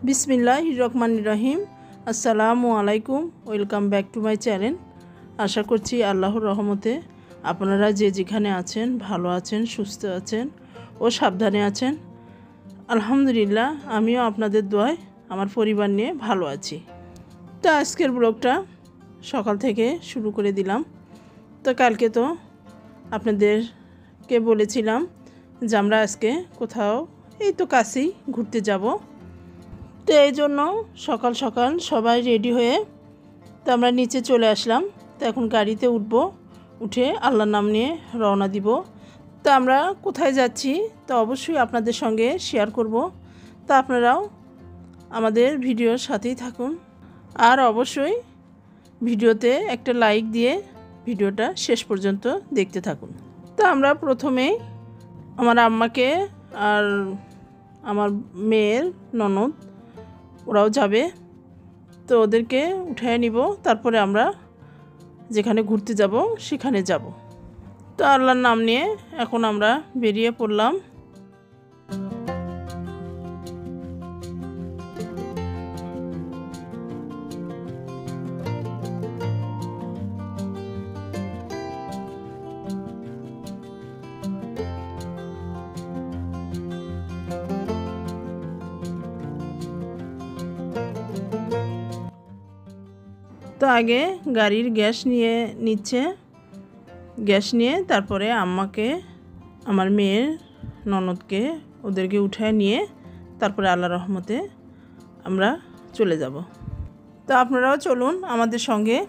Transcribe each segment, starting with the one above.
বিসমিল্লাহির রহমানির রহিম। আসসালামু আলাইকুম। Welcome back to my channel. আশা করছি আল্লাহর রহমতে আপনারা যে যেখানে আছেন ভালো আছেন, সুস্থ আছেন ও সাবধানে আছেন। আলহামদুলিল্লাহ, আমিও আপনাদের দোয়ায় আমার পরিবার নিয়ে ভালো আছি। তো আজকের ব্লগটা সকাল থেকে শুরু করে দিলাম। তো কালকে তো আপনাদেরকে বলেছিলাম যে আমরা আজকে কোথাও এই তো কাছেই ঘুরতে যাব। তো এই জন্য সকাল সকাল সবাই রেডি হয়ে তো আমরা নিচে চলে আসলাম। তো এখন গাড়িতে উঠে আল্লাহর নাম নিয়ে রওনা দিব। তো আমরা কোথায় যাচ্ছি তো অবশ্যই আপনাদের সঙ্গে শেয়ার করব। তো আপনারাও আমাদের ভিডিওর সাথেই থাকুন আর অবশ্যই ভিডিওতে একটা লাইক দিয়ে ভিডিওটা শেষ পর্যন্ত দেখতে থাকুন। তো আমরা প্রথমেই আমার আম্মাকে আর আমার মেয়ের ননদ ওরাও যাবে, তো ওদেরকে উঠায় নিব, তারপরে আমরা যেখানে ঘুরতে যাব সেখানে যাব। তো আল্লাহর নাম নিয়ে এখন আমরা বেরিয়ে পড়লাম। তো আগে গাড়ির গ্যাস নিচ্ছে, গ্যাস নিয়ে তারপরে আম্মাকে, আমার মেয়ের ননদকে ওদেরকে উঠায় নিয়ে তারপরে আল্লাহর রহমতে আমরা চলে যাব। তো আপনারাও চলুন আমাদের সঙ্গে।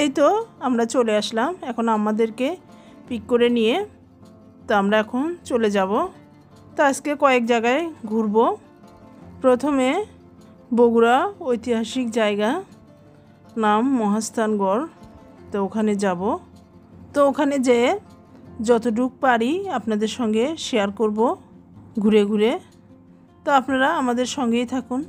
এই তো আমরা চলে আসলাম, এখন আমাদেরকে পিক করে নিয়ে তো আমরা এখন চলে যাব। তো আজকে কয়েক জায়গায় ঘুরব। প্রথমে বগুড়া ঐতিহাসিক জায়গা, নাম মহাস্থানগড়, তো ওখানে যাব। তো ওখানে যেয়ে যতটুকু পারি আপনাদের সঙ্গে শেয়ার করব ঘুরে ঘুরে। তো আপনারা আমাদের সঙ্গেই থাকুন।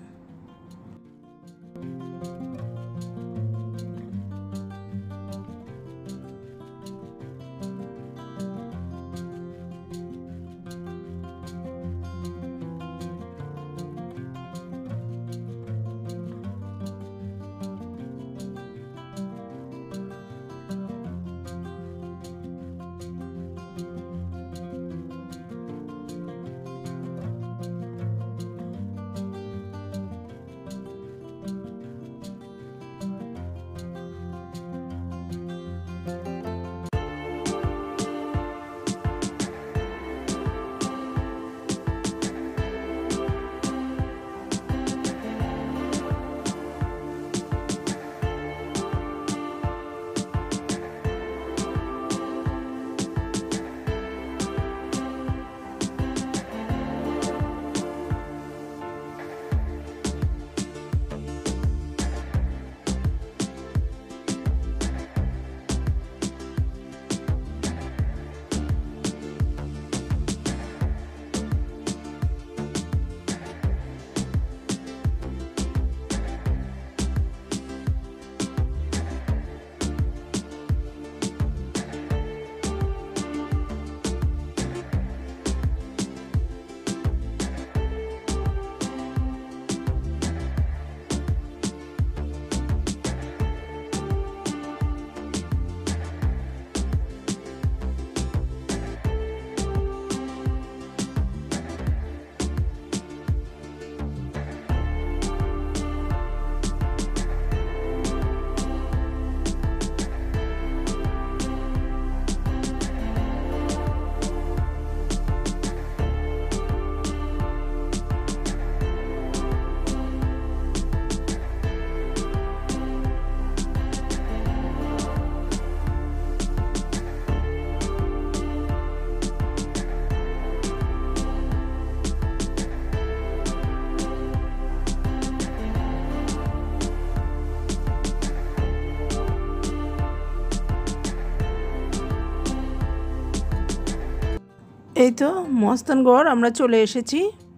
এই তো মহাস্থানগড় আমরা চলে এসেছি।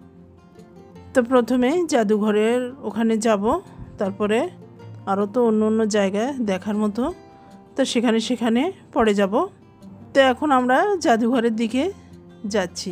তো প্রথমে জাদুঘরের ওখানে যাব, তারপরে আরও তো অন্য অন্য জায়গায় দেখার মতো, তো সেখানে পরে যাব। তো এখন আমরা জাদুঘরের দিকে যাচ্ছি।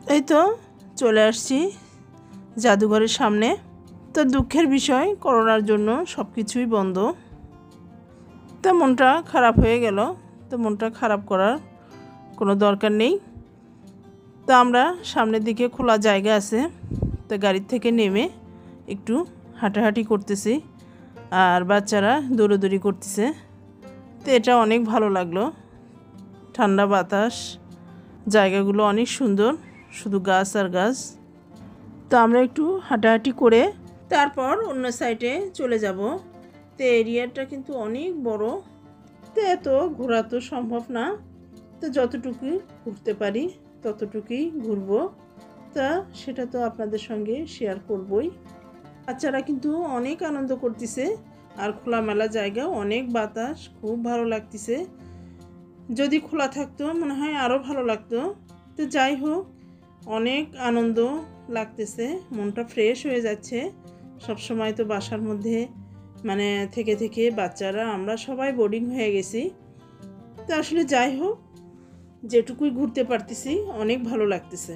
এই তো চলে আসছি জাদুঘরের সামনে। তো দুঃখের বিষয়, করোনার জন্য সব কিছুই বন্ধ। তো মনটা খারাপ হয়ে গেল। তো মনটা খারাপ করার কোনো দরকার নেই। তো আমরা সামনের দিকে খোলা জায়গা আছে, তো গাড়ির থেকে নেমে একটু হাঁটাহাঁটি করতেছি, আর বাচ্চারা দৌড়োদৌড়ি করতেছে। তো এটা অনেক ভালো লাগলো, ঠান্ডা বাতাস, জায়গাগুলো অনেক সুন্দর, শুধু গাছ আর গাছ। তো আমরা একটু হাঁটাহাঁটি করে তারপর অন্য সাইডে চলে যাব। তো এরিয়াটা কিন্তু অনেক বড়, তো এত ঘোরা তো সম্ভব না। তো যতটুকু ঘুরতে পারি ততটুকুই ঘুরবো। তা সেটা তো আপনাদের সঙ্গে শেয়ার করবই। বাচ্চারা কিন্তু অনেক আনন্দ করতেছে, আর খোলামেলা জায়গা, অনেক বাতাস, খুব ভালো লাগতেছে। যদি খোলা থাকতো মনে হয় আরও ভালো লাগতো। তো যাই হোক, অনেক আনন্দ লাগতেছে, মনটা ফ্রেশ হয়ে যাচ্ছে। সবসময় তো বাসার মধ্যে থেকে থেকে বাচ্চারা আমরা সবাই বোরিং হয়ে গেছি। তো আসলে যাই হোক, যেটুকুই ঘুরতে পারতেছি অনেক ভালো লাগতেছে।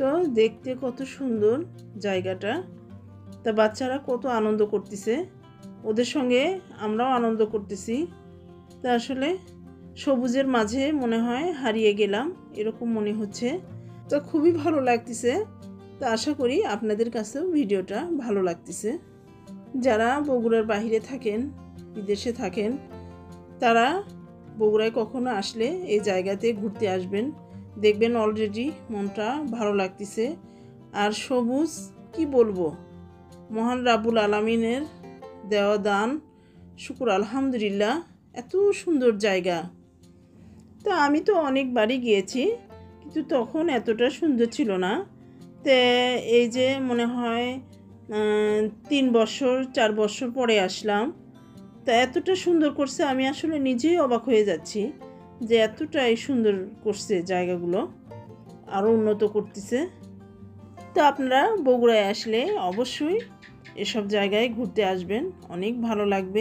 তো দেখতে কত সুন্দর জায়গাটা। তা বাচ্চারা কত আনন্দ করতেছে, ওদের সঙ্গে আমরাও আনন্দ করতেছি। তা আসলে সবুজের মাঝে মনে হয় হারিয়ে গেলাম, এরকম মনে হচ্ছে। তো খুবই ভালো লাগতেছে। তা আশা করি আপনাদের কাছেও ভিডিওটা ভালো লাগতেছে। যারা বগুড়ার বাইরে থাকেন, বিদেশে থাকেন, তারা বগুড়ায় কখনো আসলে এই জায়গাতে ঘুরতে আসবেন। দেখবেন অলরেডি মনটা ভালো লাগতেছে। আর সবুজ কি বলবো, মহান রাব্বুল আলামিনের দেওয়া দান, শুকুর আলহামদুলিল্লাহ। এত সুন্দর জায়গা। তা আমি তো অনেকবারই গিয়েছি, কিন্তু তখন এতটা সুন্দর ছিল না। তে এই যে মনে হয় 3 বছর 4 বছর পরে আসলাম। তা এতটা সুন্দর করছে, আমি আসলে নিজেই অবাক হয়ে যাচ্ছি যে এতটাই সুন্দর করছে জায়গাগুলো, আরও উন্নত করতেছে। তো আপনারা বগুড়ায় আসলে অবশ্যই এসব জায়গায় ঘুরতে আসবেন, অনেক ভালো লাগবে।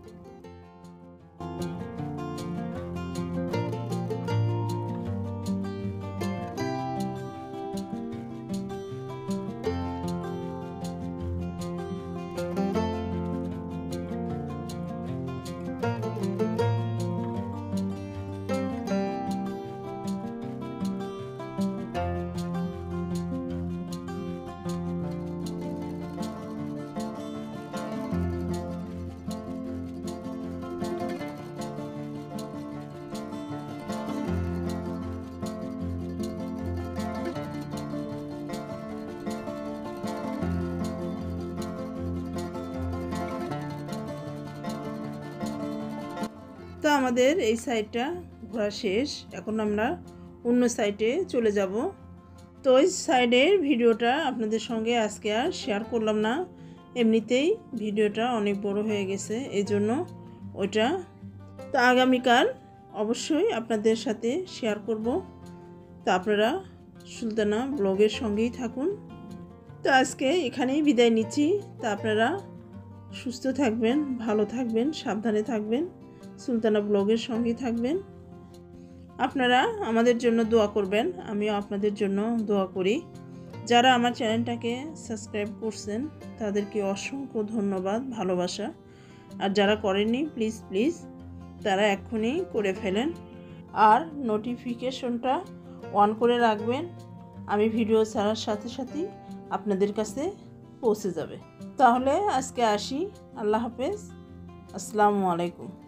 তো আমাদের এই সাইডটা ঘোরা শেষ, এখন আমরা অন্য সাইডে চলে যাব। তো ওই সাইডের ভিডিওটা আপনাদের সঙ্গে আজকে আর শেয়ার করলাম না, এমনিতেই ভিডিওটা অনেক বড় হয়ে গেছে, এই জন্য ওইটা তো আগামীকাল অবশ্যই আপনাদের সাথে শেয়ার করব। তা আপনারা সুলতানা ব্লগের সঙ্গেই থাকুন। তো আজকে এখানেই বিদায় নিচ্ছি। তা আপনারা সুস্থ থাকবেন, ভালো থাকবেন, সাবধানে থাকবেন, সুলতানা ব্লগের সঙ্গেই থাকবেন। আপনারা আমাদের জন্য দোয়া করবেন, আমিও আপনাদের জন্য দোয়া করি। যারা আমার চ্যানেলটাকে সাবস্ক্রাইব করছেন তাদেরকে অসংখ্য ধন্যবাদ, ভালোবাসা। আর যারা করেননি প্লিজ তারা এক্ষুনি করে ফেলেন, আর নোটিফিকেশনটা অন করে রাখবেন। আমি ভিডিও ছাড়ার সাথে সাথেই আপনাদের কাছে পৌঁছে যাবে। তাহলে আজকে আসি, আল্লাহ হাফেজ, আসসালামু আলাইকুম।